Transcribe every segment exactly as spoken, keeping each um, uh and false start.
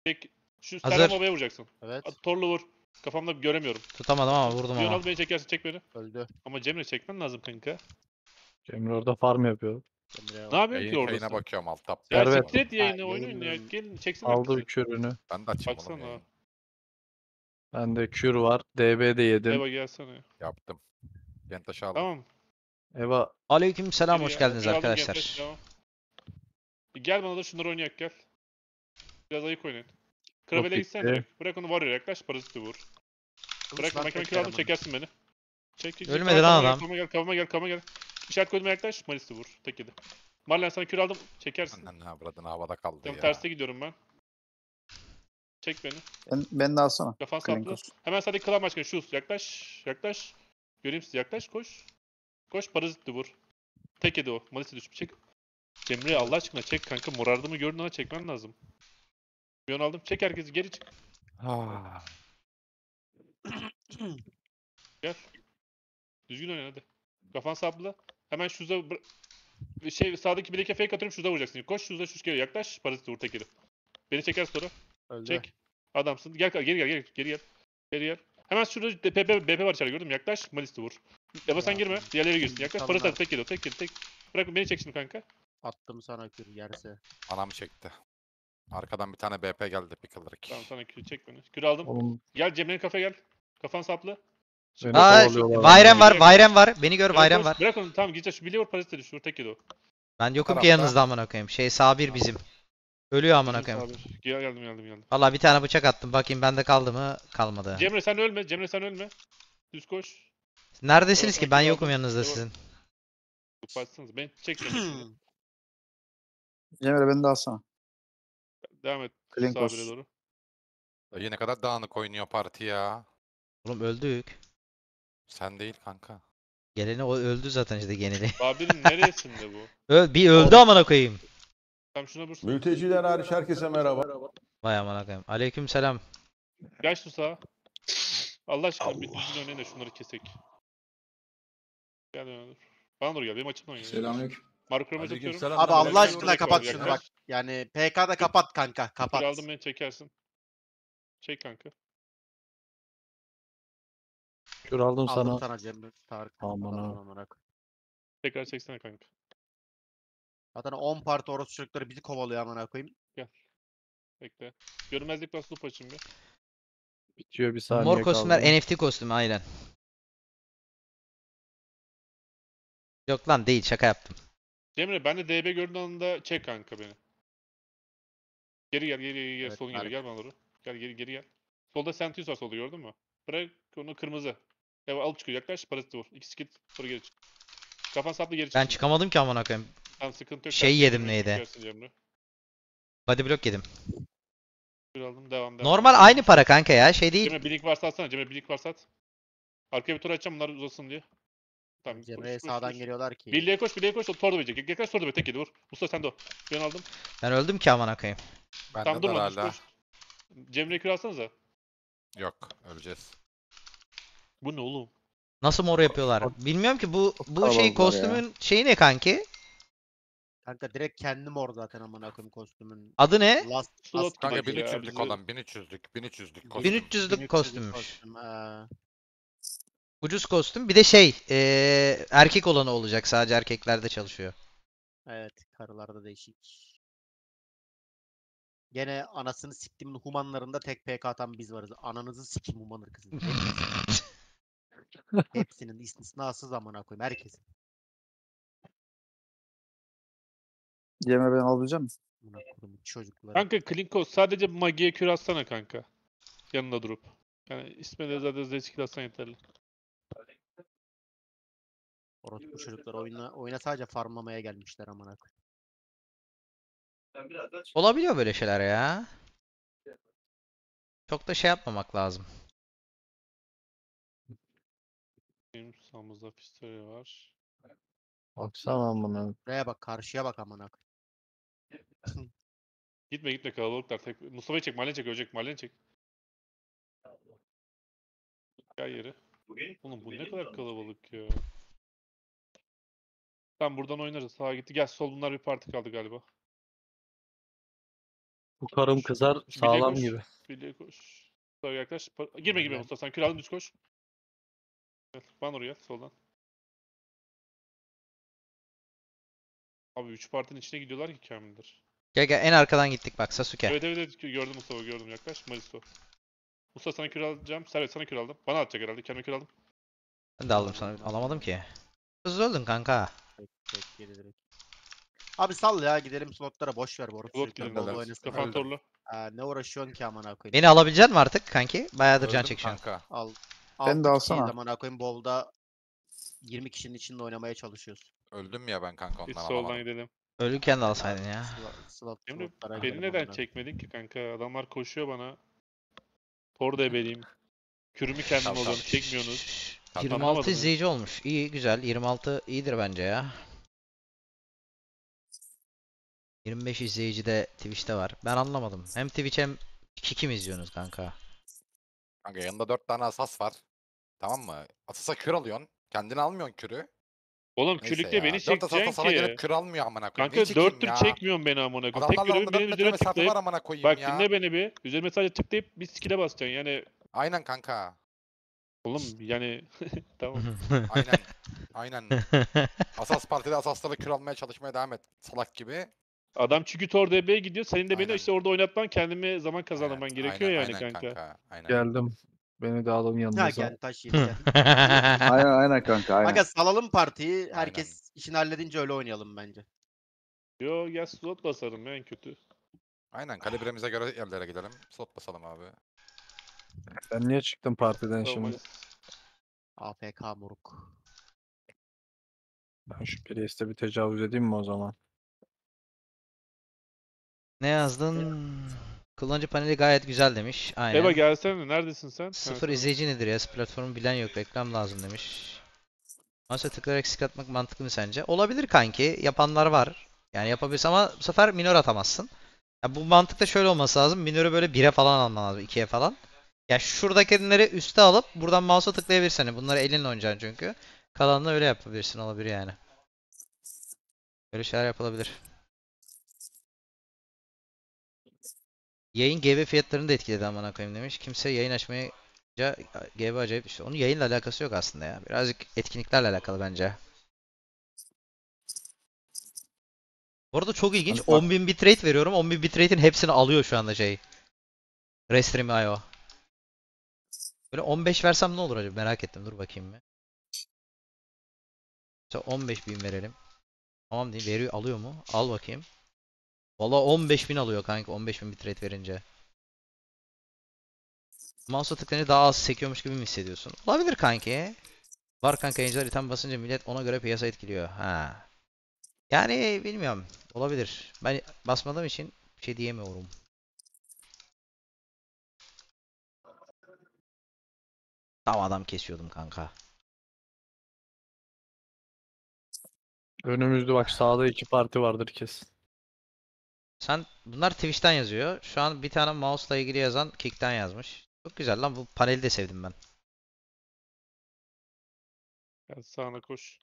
Tek şu Hazır. Serhan babaya vuracaksın. Evet. At, Torlu vur. Kafamda göremiyorum. Tutamadım ama vurdum Leon ama. al beni çekersin, çek beni. Öldü. Ama Cemre çekmen lazım kanka. Cemre orada farm yapıyor. Emre'ye Ne bak. yapıyorsun ki Yayın oradasın? şeyine bakıyorum alt tab. Ya Servet. siktir et yayını, Ha, oyun oyun ya. yayınların- Gelin çeksene Aldı bizi. üç ürünü. Ben de açayım oğlum Baksana. yayın. Bende kür var. D B de yedim. Eva gelsene. Yaptım. Ben taşı aldım. Tamam. Eva Aleykümselam, Geri hoş ya. geldiniz Geri aldım, arkadaşlar. gençleş, devam. Gel bana da şunları oynayak gel. Biraz ayık oynayın. Krabele Çok gitsene gitti. direkt. Bırak onu var ya, yaklaş, paraziti vur. Bırak Bak, makine bak, kür aldım, bak. çekersin beni. Çek çek. Ölmedi çek. lan Kafama adam. Gel, kafama gel, kafama gel, kafama gel. İşaret koydum, yaklaş, Malis'i vur. Tek yedi. Marlen sana kür aldım, çekersin. Annen avradın havada kaldı Tamam, ya. terste gidiyorum ben. Çek beni. Ben, ben de alsana. Kafan saplı. Klinkos. Hemen sadece klan başkanı şuz. Yaklaş. Yaklaş. Göreyim sizi. Yaklaş. Koş. Koş. Parazitli vur. Tek yedi o. Malisi düşüp çek. Cemre Allah aşkına çek kanka. Morardımı gördün ama çekmen lazım. Bir on aldım. Çek herkesi. Geri çık. Ah. Gel. Düzgün oyna hadi. Kafan saplı. Hemen şuza bır- şey sağdaki bileke fake atıyorum. Şuza vuracaksın. Koş şuza şuş geliyor. Yaklaş. Parazitli vur tek yedi. Beni çeker sonra. Öldü. Çek. Adamsın. Gel geri gel geri geri gel. Geri gel. Hemen şurada B P B P var içeride gördün mü? Yaklaş. Malis'i vur. Eva sen Ya, girme. Diğerleri girsin. Yaklaş. tamam Parası abi. at. Tek geliyor. Tek geliyor. Tek. Bırak beni çek şimdi kanka. Attım sana kür yerse. Anam çekti. Arkadan bir tane B P geldi bir kıldırık. Tamam sana kür çek beni. Kür aldım. oğlum Gel Cemre'nin kafaya gel. Kafan saplı. beni Aa, kovalıyorlar. Bayram var, Bayram var. Beni gör, Bırak Bayram koş, var. Bırak onu. Tamam gideceğiz. Şu biliyor parası düşür. Tek yedi o. Ben yokum ki tarafta. yanınızda amına koyayım. Şey Sabir bizim. Ölüyor amına Bizim koyayım. sabir. Gel geldim geldim geldim. Valla bir tane bıçak attım. Bakayım bende kaldı mı? Kalmadı. Cemre sen ölme. Cemre sen ölme. Düz koş. Neredesiniz ki? Ben Devam, yokum devam. yanınızda Devam. sizin. Başsanız. Ben çek Cemre. Cemre beni de alsana. Devam et. Klinkos. Sabir'e doğru. Yine kadar dağınık oynuyor parti ya. Oğlum öldük. Sen değil kanka. Geleni o öldü zaten işte geneli. Sabir'in neresinde bu? Öl, bir öldü amına koyayım. Tam şuna vursun. Mülteciler hariç herkese merhaba. Vay amına koyayım. Aleykümselam. Gel şu sağa. Allah aşkına bir düzgün oynayın da şunları kesek. Gel bana dur. Bana doğru gel. Benim açımdan oyna. Selamünaleyküm. Mark Kromo'yu atıyorum. Aleykümselam. Abi Ben Allah de aşkına orada kapat kalacak. şunu bak. Yani P K'da kapat kanka. Kür Kapat. aldım beni çekersin. Çek kanka. Kür aldım Aldım sana. sana Cemre. Tarık. Aman Aman ha. aman. Tekrar çeksene kanka. Zaten on parti orospu çocukları bizi kovalıyor amına koyayım. Bekle. Görünmezlik bas loop açayım bir. Bitiyor bir saniye Mor kostümler kaldı. N F T kostümü aynen. Yok lan değil, şaka yaptım. Cemre ben de D B gördüğün anda çek kanka beni. Geri gel geri geri gel Evet, solun geri Tarık. gel bana doğru. Gel geri geri gel. Solda Sentius var solda gördün mü? Bırak onu kırmızı. Evet alıp çıkıyor yaklaş paraziti vur. İkisi git sonra geri çık. Kafan saplı geri çık. Ben şimdi. çıkamadım ki amına koyayım. Tamam sıkıntı yok. Şey Sen yedim Cemre'yi neydi? çekersin Cemre. Body block yedim. Bir aldım devam devam. Normal aynı para kanka ya, şey değil. Cemre blink varsa atsana Cemre blink varsa at. Arkaya bir tur açacağım bunlar uzasın diye. Tamam. Cemre'ye koş, koş, sağdan koş. geliyorlar ki. Birliğe koş birliğe koş. Tordo verecek. Yaklaş Tordo ver tek yedi vur. Mustafa sen de o. Ben aldım. Ben öldüm ki amına koyayım. Bende Tamam de durma düz hala. koş. Cemre'yi kür alsanıza. Yok öleceğiz. Bu ne oğlum? Nasıl mor yapıyorlar? Bilmiyorum ki bu bu kalabalıklar şey ya. kostümün şeyi ne kanki? Kanka direkt kendim orada zaten amına koyayım kostümün. Adı ne? Last, Slot last Kanka Bak ya, bin üç yüzlük bizi- olan bin üç yüzlük bin üç yüzlük kostüm. bin üç yüzlük kostümmüş. kostüm. Ha. Ucuz kostüm. Bir de şey, eee, erkek olanı olacak. Sadece erkeklerde çalışıyor. Evet, karılarda değişik. Gene anasını siktimin humanlarında tek P K atan biz varız. Ananızı sikim humanır kızım. Hepsi. Hepsinin istisnasız amına koyayım herkesin. Cemre beni alabilecek misin? Amına koyayım çocukları. Kanka Klinko sadece Magi'ye kür atsana kanka. Yanında durup. Yani ismi de zaten Z-Skill atsan yeterli. Orospu çocuklar oyuna oyuna sadece farmlamaya gelmişler amına koyayım. Olabiliyor böyle şeyler ya. Çok da şey yapmamak lazım. Benim sağımızda pistole var. Baksana bunu. Buraya bak, karşıya bak amına koyayım. Gitme gitme kalabalıklar. Tek... Mustafa'yı çek, Malen çek, ölecek. Malen çek. Gel yeri. Oğlum bu ne kadar kalabalık ya. Tamam buradan oynarız. Sağa gitti. Gel sol bunlar bir parti kaldı galiba. Bu karım kızar Birliğe sağlam koş. gibi. Birliğe koş. Mustafa yaklaş. Pa- Girme girme Mustafa, sen kür aldın, düz koş. Gel. Bana oraya soldan. Abi üç partinin içine gidiyorlar ki Kamil'dir. Gel gel en arkadan gittik bak Sasuke. Evet evet evet, gördüm Mustafa, gördüm, yaklaş. Malisto. Mustafa sana kür alacağım. Servet sana kür aldım. Bana atacak herhalde. Kendime kür aldım. Ben de aldım sana. Alamadım ki. Hızlı öldün kanka. Tek tek yedi direkt. Abi sal ya, gidelim slotlara, boş ver Boris. Slot Çocuklar gidelim. bol Öldüm. oynasın. Kafan Öldüm. torlu. Aa, ne uğraşıyorsun ki amına koyayım. Beni alabilecek misin artık kanki? Bayağıdır can Öldüm çekişiyorsun. kanka. Al. Ben de altı kişiyiz alsana. amına koyayım, bolda yirmi kişinin içinde oynamaya çalışıyoruz. Öldüm ya ben kanka, Biz ondan soldan alamadım. gidelim. Ölürken de alsaydın ya. Slot, slot, Emre slotlara beni gidelim neden amına. çekmedin ki kanka? Adamlar koşuyor bana. Tor da ebeleyim. Kürümü kendim Tamam, alıyorum. tamam. Çekmiyorsunuz. Tamam. yirmi altı Anlamadım ya. izleyici olmuş. İyi güzel. yirmi altı iyidir bence ya. yirmi beş izleyici de Twitch'te var. Ben anlamadım. Hem Twitch hem Kiki mi izliyorsunuz kanka? Kanka yanında dört tane asas var. Tamam mı? Asasa kür alıyorsun. Kendini almıyorsun kürü. Oğlum Neyse kürükle ya. beni Dört asas da çekeceksin sana gelip ki. kür almıyor amına koyayım. Kanka Niye çekeyim dört tür ya? çekmiyorsun beni amına koyayım. Tek Adamlarla görevim arasında benim dört metre üzerime mesafe tıklayıp. var amına koyayım Bak ya. dinle beni bir. Üzerime sadece tıklayıp bir skill'e basacaksın. Yani Aynen kanka. oğlum yani tamam. Aynen. Aynen. Asas partide asasları kür almaya çalışmaya devam et. Salak gibi. Adam çünkü Tor D B'ye gidiyor. Senin de beni Aynen. işte orada oynatman, kendime zaman kazanman Aynen, gerekiyor aynen, yani aynen kanka. Aynen. Geldim. Beni de alın Ha yanınıza. gel taş yedi gel. Aynen aynen kanka aynen. Aga salalım partiyi. Herkes işini halledince öyle oynayalım bence. Yo gel slot basarım ya en kötü. Aynen. Kalibremize göre yerlere gidelim. Slot basalım abi. Ben niye çıktım partiden Tamam, şimdi? hadi. A F K moruk. Ben şu Priest'e bir tecavüz edeyim mi o zaman? Ne yazdın? Kullanıcı paneli gayet güzel demiş. Aynen. Eva gelsene, neredesin sen? Ha, Sıfır sen- izleyici nedir ya? Platformu bilen yok. Reklam lazım demiş. Masa tıklayarak skill atmak mantıklı mı sence? Olabilir kanki. Yapanlar var. Yani yapabilirsin ama bu sefer minör atamazsın. Ya bu mantıkta şöyle olması lazım. Minörü böyle bire falan alman lazım. ikiye falan. Ya şuradakileri üste alıp buradan mouse'a tıklayabilirsin. Hani bunları elinle oynayacaksın çünkü. Kalanını öyle yapabilirsin. Olabilir yani. Böyle şeyler yapılabilir. Yayın G B fiyatlarını da etkiledi amına koyayım demiş. Kimse yayın açmaya G B acayip işte. Onun yayınla alakası yok aslında ya. Birazcık etkinliklerle alakalı bence. Bu arada çok ilginç. Hani bak- on bin bitrate veriyorum. on bin bitrate'in hepsini alıyor şu anda şey. Restream nokta i o. Böyle on beş versem ne olur acaba? Merak ettim. Dur bakayım bir. Mesela on beş bin verelim. Tamam diyeyim. Veriyor, alıyor mu? Al bakayım. Valla on beş bin alıyor kanka. on beş bin bitrate verince. Mouse'a tıklayınca daha az sekiyormuş gibi mi hissediyorsun? Olabilir kanki. Var kanka, yayıncılar item basınca millet ona göre piyasa etkiliyor. Ha. Yani bilmiyorum. Olabilir. Ben basmadığım için bir şey diyemiyorum. Tam adam kesiyordum kanka. Önümüzde bak sağda iki parti vardır kesin. Sen bunlar Twitch'ten yazıyor. Şu an bir tane mouse'la ilgili yazan Kick'ten yazmış. Çok güzel lan, bu paneli de sevdim ben. Gel sağına koş.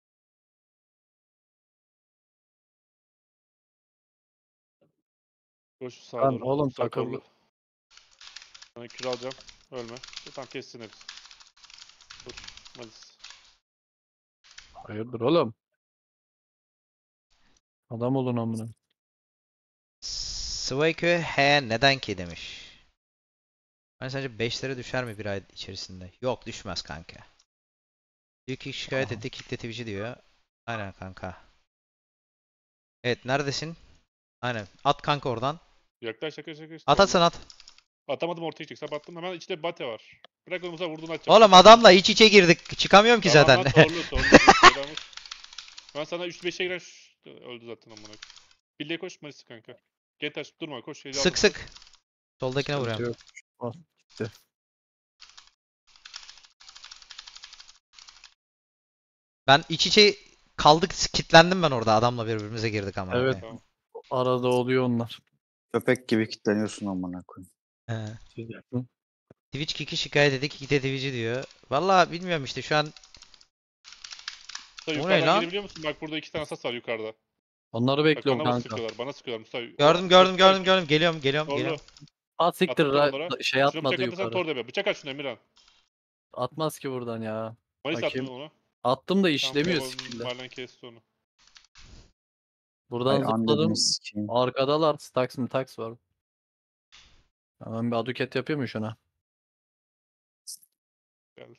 Koş sağa Lan doğru. oğlum Sağ takıldı. kollu. Sana kür alacağım. Ölme. Tamam kessin hepsi. Dur. Malis. Hayırdır oğlum? Adam olun amına. Swayke he neden ki demiş. Hani sence beşlere düşer mi bir ay içerisinde? Yok düşmez kanka. Büyük kişi şikayet Aha. etti, kitle Twitch'i diyor. Aynen kanka. Evet neredesin? Aynen. At kanka oradan. Yaklaş yaklaş yaklaş. At at sen at. Atamadım, ortaya çık. Sabattım. Hemen içinde bir bate var. Bırak onu, vurduğunu atacağım. Oğlum adamla iç içe girdik. Çıkamıyorum ki Tamam zaten. lan, torlu torlu. Adamı- Ben sana üç beşe giren şu- öldü zaten amına. Birliğe koş Malis kanka. Gel taş durma, koş. Şeyi Sık aldım. sık. Soldakine Sıkıntı vuruyorum. yok. Al, gitti. Ben iç içe kaldık, kilitlendim ben orada, adamla birbirimize girdik ama. Evet. Tamam. Arada oluyor onlar. Köpek gibi kilitleniyorsun amına koyayım. He. Hı. Twitch kiki şikayet etti, kitle Twitch'i diyor. Vallahi bilmiyorum işte şu an. Sen O ne yukarıdan lan? gelebiliyor musun? Bak burada iki tane asas var yukarıda. Onları Bak bekliyorum bana mı kanka. sıkıyorlar? Bana sıkıyorlar Mustafa. Gördüm gördüm gördüm gördüm. Geliyorum geliyorum Torlu. geliyorum. At siktir Attım ra- onlara. şey Şuna atmadı bıçak atırsan yukarı. tor deme. Bıçak at şunu Emirhan. Atmaz ki buradan ya. Malis attım Bakayım. onu. Attım da Tamam, işlemiyor tamam, skill'de. Marlen kesti onu. Buradan Ay zıpladım. anladığını sikeyim. Arkadalar. Stax mı tax var. Hemen bir aduket yapıyor mu şuna? Geldi.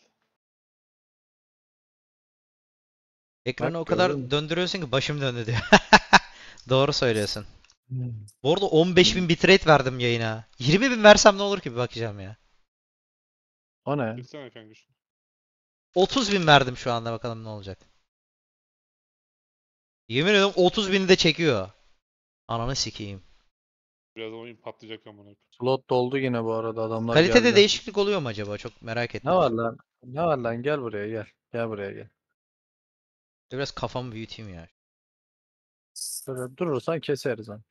Ekranı Bak, o kadar gördün mü? döndürüyorsun ki başım döndü diyor. Doğru söylüyorsun. Hmm. Bu arada on beş bin bitrate verdim yayına. yirmi bin versem ne olur ki bir bakacağım ya. O ne? Bilsene kanka şunu. otuz bin verdim şu anda bakalım ne olacak. Yemin ediyorum otuz bini de çekiyor. Ananı sikeyim. Birazdan oyun patlayacak amına koyayım. Slot doldu yine bu arada adamlar Kalitede geldi. değişiklik oluyor mu acaba? Çok merak ettim. Ne var lan? Ne var lan? Gel buraya gel. Gel buraya gel. Biraz kafamı büyüteyim ya. Böyle durursan keseriz lan.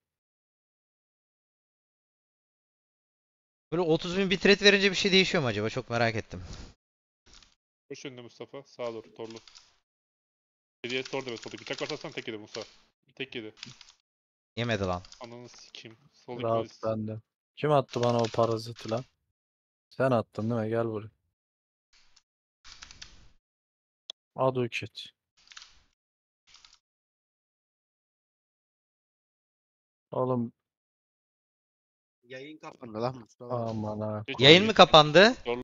Böyle otuz bin bitrate verince bir şey değişiyor mu acaba? Çok merak ettim. Koş önüne Mustafa. Sağa doğru torlu. Geriye tor deme soldaki. Bıçak varsa tek yedi Musa. Tek yedi. Yemedi lan. Ananı sikeyim. Soldaki Rahat Malis. bende. Kim attı bana o paraziti lan? Sen attın değil mi? Gel buraya. Aduket. Oğlum Yayın kapandı lan Mustafa. aman ha. Geç Yayın onu, mı geç. kapandı? Torlu